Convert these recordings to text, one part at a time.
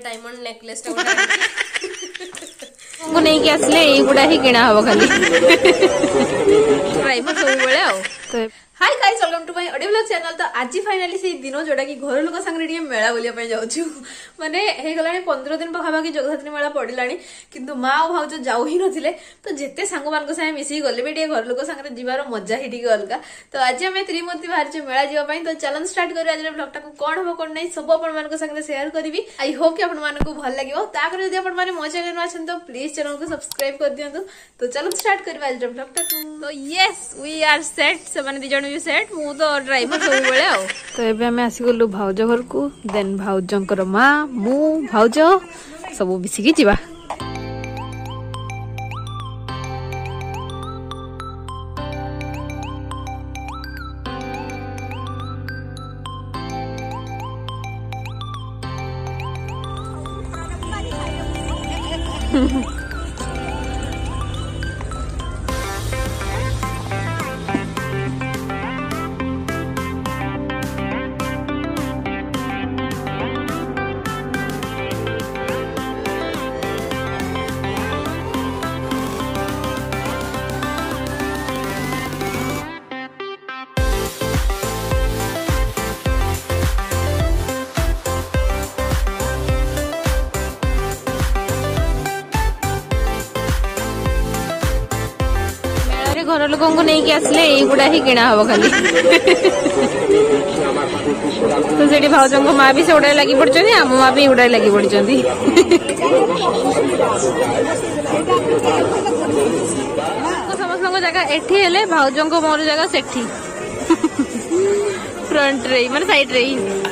Diamond necklace को नहीं कि आसले एगुड़ा ही किना हम खाली ड्राइवर सब बेले आ hi guys welcome to my audio blog channel. तो आज फाइनली से दिन जोटा कि घर लोक संगे मेला बुलिया जाऊँ माने हे गलानी 15 दिन पाखापाखि जगद्धात्री मेला पड़िलानी किंतु माँ और भाउज जाऊ ही नथिले। तो जेते सांग मान संगे मिसिक गले भी घर लोक संगे जीवार मजा ही टिके अलगा। तो आज आम त्रिमूर्ति बाहर मेला जावाई तो चलन स्टार्ट कर आज ब्लॉगटा को कौन हम कौन नहीं सब अपन संगे शेयर करी। आई होप कि अपन भल लगे ताकि जब अपन मो चैनल में तो प्लीज चैनल को सब्सक्राइब कर दिखाँ। तो चलो स्टार्ट कर आज ब्लॉगटा। तो यस वी आर सेट से दी जन भी सेट मु तो ड्राइवर सब बेले आ। तो एबे हमें आसीगलु भाउज घर को देन भाउजंकर माँ मु भाउज सब मिसिकी जीवा। घर लोक नहीं आसले एगुड़ा ही किना हम खाली तो से भाउज माँ भी से उड़ाई लगी पड़ी आम माँ भी उड़ाई लगी पड़ी समस्त जगह एठी हेले भाउज मोर जगह सेठी फ्रंट रे माने साइड रे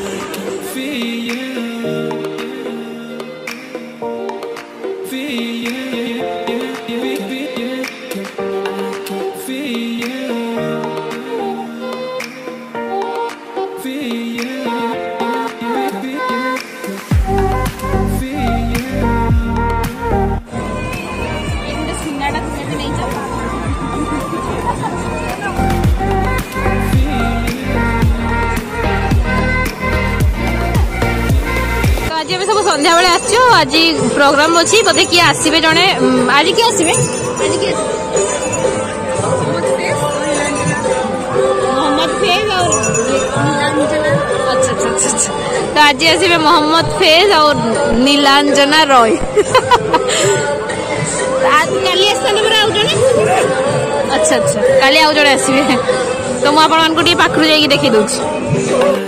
संध्या बेले आसो आज प्रोग्राम अच्छी बोधे किए आसवे जड़े आज किए आसवे मोहम्मद फैज और अच्छा तो आज आसवे मोहम्मद फैज और नीलांजना रॉय काली अच्छा काली आउ जड़े आसवे तो मुझे आपको पाखु जाइए देखी दूसरी।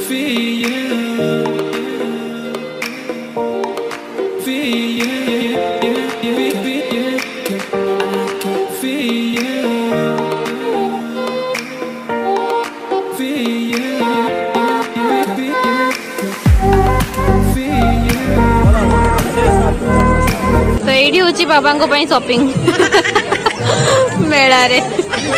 तो ये हूँ बाबा को शॉपिंग मेला रे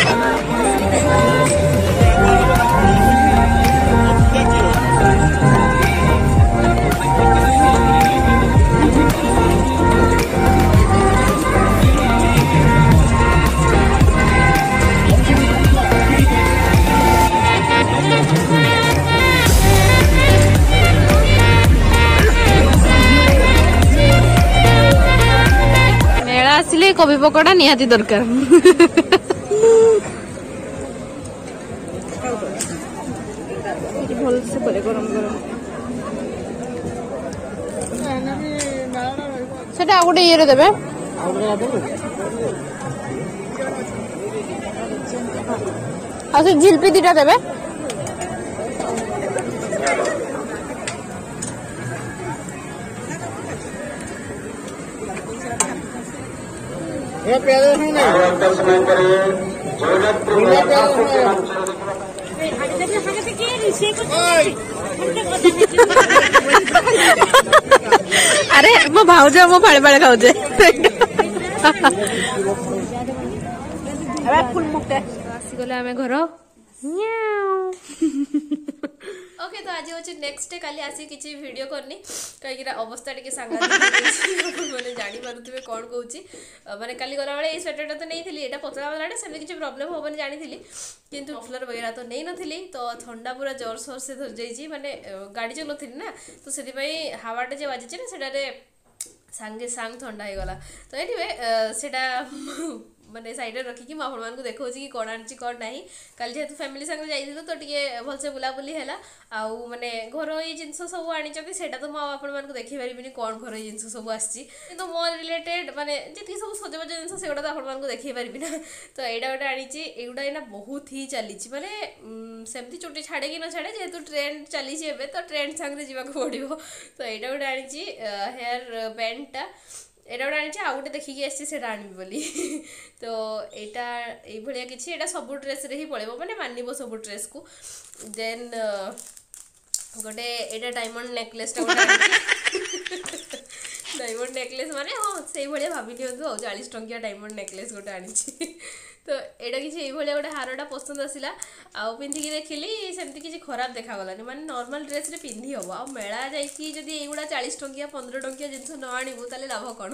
आसिले कभी पकोड़ा निहाती दरकार भल से परे गरम गरम सेटा आ गोटे ये देबे आ से जिलपी दीटा देबे अरे मो भाउज मो फाड़े फाड़े खाऊे आसीगले आम घर ओके तो आज हूँ नेक्स्ट डे काली आसी किसी वीडियो करनी कहीं अवस्था टी मैंने जानीपे कौन कौन मैंने काली गला ये स्वेटरटा तो नहीं थी पतला वाला से किसी प्रोब्लेम हेनी जानी किंतु मफलर वगैरह तो नहीं नी तो थंडा पूरा जोर सोर से धरी जाइए मैंने गाड़ी चलाऊी ना तो से हावाटा जो बाजी ना से सांगे सांग थंडा हो गला तो एनीवे सेटा मैंने साइड रखिकी मुझे आपको देखा कि कौन आनी कौन ना कल जेहतु फैमिली संगे जाइलु तो टे भलसे बुलाबुली है आउ मैंने घर जिन सब आनी से तो मुझे देखी पारि कौन घर जिन सब आसी मो रिलेटेड माने जी सब सजबाज जिन से तो आपको देखी पारि ना तो यहाँ गोटे आनी एगुड़ा एना बहुत ही चली माने सेमती चुटी छाड़े कि न छाड़े जेहेतु ट्रेंड चली तो ट्रेंड सांगे जावाक पड़ो तो यहाँ गोटे आनी हेयर बैंडटा एटा गोटे आनी आउ गोटे देखिकी आसी आनी बोली तो यहाँ भाया किसी यहाँ सब ड्रेस ही पड़ो मैंने मानव सब ड्रेस को देन गोटे यहाँ डायमंड नेकलेस डायमंड नेकलेस माने हाँ से भाया भाभी दिखाँ 40 टंकिया डायमंड नेकलेस गोटे आनी तो यहाँ किसी गोटे हारटा पसंद आसला आउ पिंधिकी देखिली सेमती किसी खराब देखागलानी माने नॉर्मल ड्रेस रे पिंधि हम आ मेला जाइए जदि एगुड़ा 40 टंकिया 15 टंकिया जिनस न आणबू ताले लाभ कौन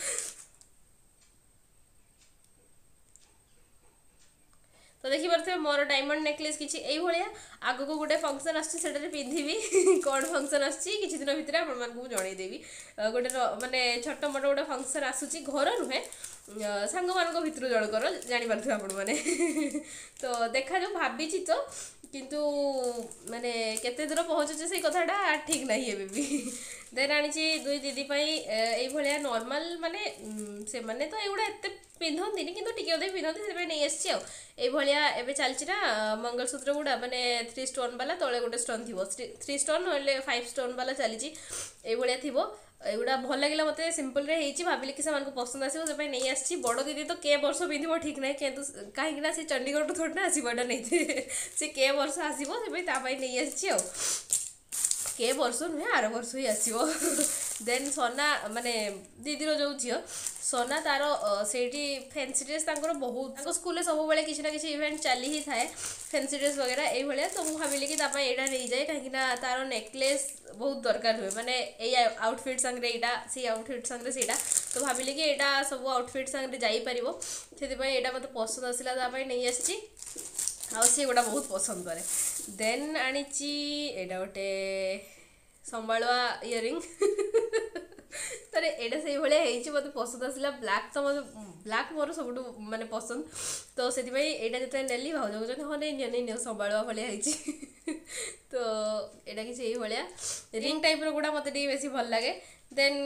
तो देखी पारे मोर डायमंड नेकलेस किसी भाया आग को गोटे फंक्शन आसटे पिंधि कौन फंक्शन आसी दिन भितर आपको जनईदेवी गोटे माने छोट मोट गोटे फंक्शन आसूसी घर नुहे सांग मान भितर जनकर जापारे आपण मैंने तो देखा जो भाभी तो किंतु माने केते दूर पहुँचे से कथाटा ठीक ना भी देन आनी दुई दीदी ये नॉर्मल माने से माने तो एगुड़ा एत पिंधती किंतु टिके अधे पिंधती से नहीं आसी भाया एवं चलती ना मंगलसूत्र गुड़ा माने 3 स्टोन वाला तले गोटे स्टोन थी 3 स्टोन ना 5 स्टोन वाला चली ये थी एगुड़ा भल लगे मत सिंपल रे भाविली कि से पसंद आसो से नहीं आसी बड़ दीदी तो के वर्ष पिंधो ठीक ना किंतु कहीं से चंडीगढ़ थोड़ी ना आसवाटा नहीं से के वर्ष आसो से नहीं आसी के वर्ष नुहे आर वर्ष ही आसो देन सोना माने दीदीर जो झी सोना तार से फैंसी ड्रेस बहुत स्कूल सब बेले किसी ना किसी इवेंट चली ही थाए फैंसी ड्रेस वगैरह ये भाया तो मुझे भाविली कि यहाँ नहीं जाए कहीं तार नेकलेस बहुत दरकार हुए माने ये आउटफिट संगे यहाँ से आउटफिट संगे से तो भाविली कि यहाँ सब आउटफिट संगे जापर से मत पसंद आसला नहीं आसी आ सी गोटा बहुत पसंद करे देन आनी एटा गोटे संभालुआ इयरिंग तर यहाँ से भाई मत पसंद आसला ब्लैक तो मत ब्लैक मोर सब माने पसंद तो से यहाँ जो नेली भाज कहते हाँ नहीं संभालुआ भाया तो यहाँ किसी भाया रिंग टाइप गुड़ा मत बेसी भल लगे देन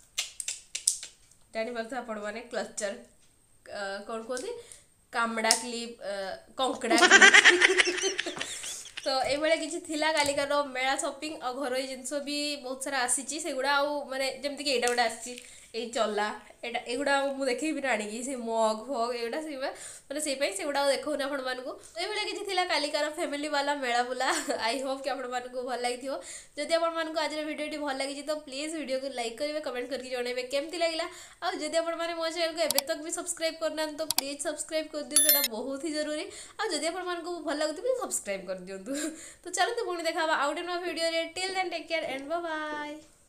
जापारे आपण मैंने क्लचर कौन कहते कामड़ा क्लिप कंकड़ा तो ये किसी थिला कालिकार मेला शॉपिंग और घर जिनस भी बहुत सारा आसी से गुड़ा माने जमती कि यहाँ गोटे आसी ये चला एगुड़ा मुझे देखे भी आनी से मग फग एगुड़ा से मैंने से गुड़ा देखा आपण मानू ये किसी थिला कालिकार फैमिली वाला मेला बुला आई होप कि आपण मानू भल लगी जदि आपको आज वीडियो भल लगी तो प्लीज वीडियो को लाइक करेंगे कमेंट करके जनइबे केमती लगे और जदि आप मो चैनल को एबे तक भी सब्सक्राइब करना तो प्लीज सब्सक्राइब कर दिखाँ बहुत ही जरूरी और जदि आपको भल लगे सब्सक्राइब कर दिंतु तो चलते पुणी देखा आउट नो video till then take care and bye bye.